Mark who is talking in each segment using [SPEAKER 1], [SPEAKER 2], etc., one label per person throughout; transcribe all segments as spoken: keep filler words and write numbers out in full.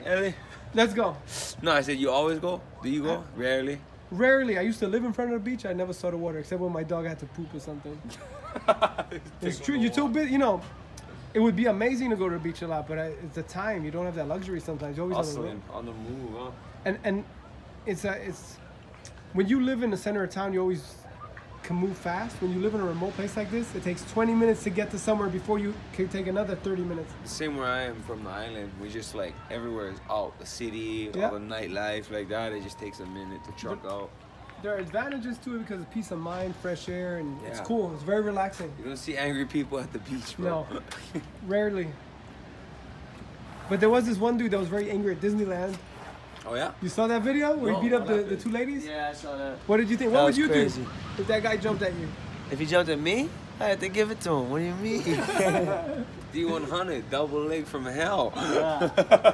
[SPEAKER 1] Ellie?
[SPEAKER 2] Let's go.
[SPEAKER 1] No, I said you always go? Do you go? Rarely?
[SPEAKER 2] Rarely. I used to live in front of the beach. I never saw the water except when my dog had to poop or something. It's true. You're too busy. You know, it would be amazing to go to the beach a lot, but I, it's the time. You don't have that luxury sometimes. You're always on the,
[SPEAKER 1] on the move, huh?
[SPEAKER 2] And and it's a, it's when you live in the center of town, you always can move fast. When you live in a remote place like this, it takes twenty minutes to get to somewhere before you can take another thirty minutes.
[SPEAKER 1] Same where I am from the island. We just like everywhere is out. The city,
[SPEAKER 2] yeah.
[SPEAKER 1] all the nightlife like that. It just takes a minute to truck
[SPEAKER 2] but
[SPEAKER 1] out.
[SPEAKER 2] There are advantages to it because of peace of mind, fresh air, and
[SPEAKER 1] yeah.
[SPEAKER 2] it's cool. It's very relaxing.
[SPEAKER 1] You don't see angry people at the beach, bro.
[SPEAKER 2] No, rarely. But there was this one dude that was very angry at Disneyland.
[SPEAKER 1] Oh yeah?
[SPEAKER 2] You saw that video where
[SPEAKER 1] no,
[SPEAKER 2] he beat up the, the two ladies?
[SPEAKER 3] Yeah, I saw that.
[SPEAKER 2] What did you think?
[SPEAKER 3] That
[SPEAKER 2] what
[SPEAKER 3] was
[SPEAKER 2] would you
[SPEAKER 3] crazy.
[SPEAKER 2] do if that guy jumped at you?
[SPEAKER 3] If he jumped at me, I had to give it to him. What do you mean?
[SPEAKER 1] D one hundred, double leg from hell.
[SPEAKER 3] Yeah.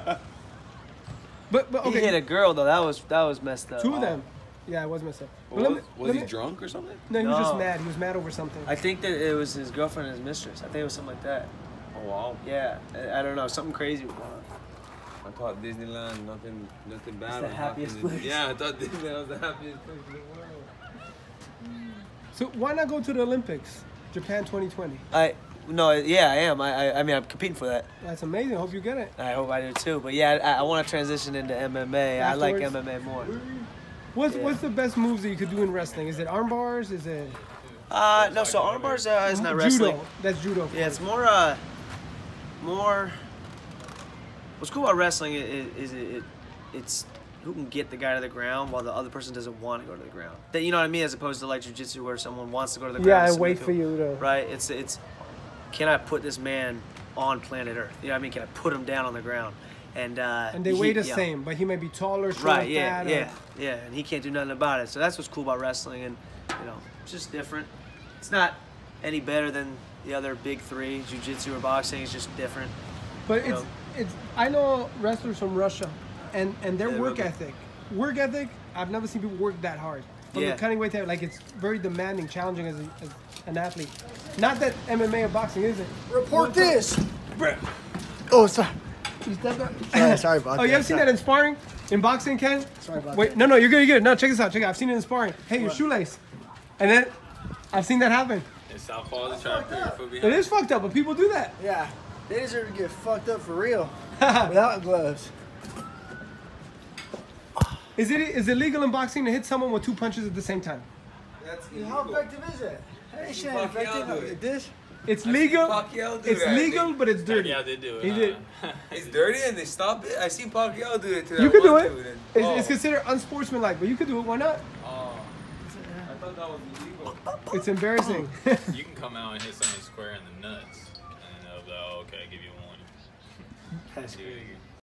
[SPEAKER 2] but, but okay.
[SPEAKER 3] He hit a girl though. That was that was messed up.
[SPEAKER 2] Two of them. Yeah, it was messed up.
[SPEAKER 1] Well,
[SPEAKER 2] let
[SPEAKER 1] was
[SPEAKER 2] me,
[SPEAKER 1] was
[SPEAKER 2] let
[SPEAKER 1] he
[SPEAKER 2] me,
[SPEAKER 1] drunk or something?
[SPEAKER 2] No, he
[SPEAKER 3] no.
[SPEAKER 2] was just mad. He was mad over something.
[SPEAKER 3] I think that it was his girlfriend and his mistress. I think it was something like that.
[SPEAKER 1] Oh wow.
[SPEAKER 3] Yeah, I, I don't know. Something crazy was going on.
[SPEAKER 1] I thought Disneyland, nothing, nothing bad.
[SPEAKER 3] It's the happiest
[SPEAKER 1] happened.
[SPEAKER 3] place.
[SPEAKER 1] Yeah, I thought Disneyland was the happiest place in the world.
[SPEAKER 2] So why not go to the Olympics, Japan twenty twenty?
[SPEAKER 3] I no, yeah, I am. I, I I mean, I'm competing for that.
[SPEAKER 2] That's amazing. I hope you get it.
[SPEAKER 3] I hope I do too. But yeah, I, I want to transition into M M A. I like M M A more.
[SPEAKER 2] What's
[SPEAKER 3] Yeah.
[SPEAKER 2] what's the best moves that you could do in wrestling? Is it arm bars? Is it
[SPEAKER 3] Uh, no. So arm bars uh, is not
[SPEAKER 2] judo?
[SPEAKER 3] wrestling.
[SPEAKER 2] That's judo.
[SPEAKER 3] Yeah, it's more uh, more. What's cool about wrestling is, is it, it it's who can get the guy to the ground while the other person doesn't want to go to the ground. That, you know what I mean? As opposed to like jiu-jitsu where someone wants to go to the ground.
[SPEAKER 2] Yeah,
[SPEAKER 3] and
[SPEAKER 2] and wait
[SPEAKER 3] submit
[SPEAKER 2] for
[SPEAKER 3] to him.
[SPEAKER 2] you to.
[SPEAKER 3] Right. It's it's. Can I put this man on planet Earth? You know what I mean? Can I put him down on the ground? And uh,
[SPEAKER 2] And they
[SPEAKER 3] he,
[SPEAKER 2] weigh the
[SPEAKER 3] yeah.
[SPEAKER 2] same, but he may be taller, short,
[SPEAKER 3] Right. Yeah.
[SPEAKER 2] fat, or-
[SPEAKER 3] Yeah. Yeah. And he can't do nothing about it. So that's what's cool about wrestling, and you know, it's just different. It's not any better than the other big three, jiu-jitsu or boxing. It's just different.
[SPEAKER 2] But
[SPEAKER 3] You
[SPEAKER 2] it's
[SPEAKER 3] know?
[SPEAKER 2] it's. I know wrestlers from Russia, and and their
[SPEAKER 3] Yeah,
[SPEAKER 2] work
[SPEAKER 3] really.
[SPEAKER 2] ethic, work ethic. I've never seen people work that hard. From
[SPEAKER 3] Yeah.
[SPEAKER 2] the cutting weight, to, like it's very demanding, challenging as, a, as an athlete. Not that M M A or boxing isn't.
[SPEAKER 4] Report this.
[SPEAKER 2] Brett.
[SPEAKER 4] Oh, sorry.
[SPEAKER 2] You stepped up.
[SPEAKER 4] Sorry, sorry about
[SPEAKER 2] Oh,
[SPEAKER 4] that.
[SPEAKER 2] you ever seen that in sparring? In boxing, Ken?
[SPEAKER 4] Sorry about
[SPEAKER 2] Wait,
[SPEAKER 4] that.
[SPEAKER 2] no, no, you're good, you're good. No, check this out, check it out. I've seen it in sparring. Hey, your shoelace. And then, I've seen that happen.
[SPEAKER 1] In Southpaw, they try to put your foot
[SPEAKER 2] It
[SPEAKER 1] behind.
[SPEAKER 2] is fucked up, but people do that.
[SPEAKER 4] Yeah, they deserve to get fucked up for real without gloves.
[SPEAKER 2] Is it is it legal in boxing to hit someone with two punches at the same time?
[SPEAKER 1] That's
[SPEAKER 4] How effective is it? That shit ain't
[SPEAKER 1] Pacquiao
[SPEAKER 4] effective.
[SPEAKER 1] do
[SPEAKER 4] Like
[SPEAKER 1] it.
[SPEAKER 4] this.
[SPEAKER 2] It's legal.
[SPEAKER 1] Pacquiao do
[SPEAKER 2] It's
[SPEAKER 1] that, I
[SPEAKER 2] legal,
[SPEAKER 1] think.
[SPEAKER 2] but it's dirty.
[SPEAKER 5] Yeah, they do it.
[SPEAKER 2] He did.
[SPEAKER 1] It's dirty and they stop it. I seen Pacquiao do it to that
[SPEAKER 2] You could do
[SPEAKER 1] one
[SPEAKER 2] it.
[SPEAKER 1] dude and-
[SPEAKER 2] It's,
[SPEAKER 1] oh.
[SPEAKER 2] it's considered unsportsmanlike, but you could do it. Why not?
[SPEAKER 1] Oh. I thought that was illegal.
[SPEAKER 2] It's embarrassing.
[SPEAKER 5] You can come out and hit someone square in the nuts, and they'll be like, oh, okay, I give you one.
[SPEAKER 3] That's crazy.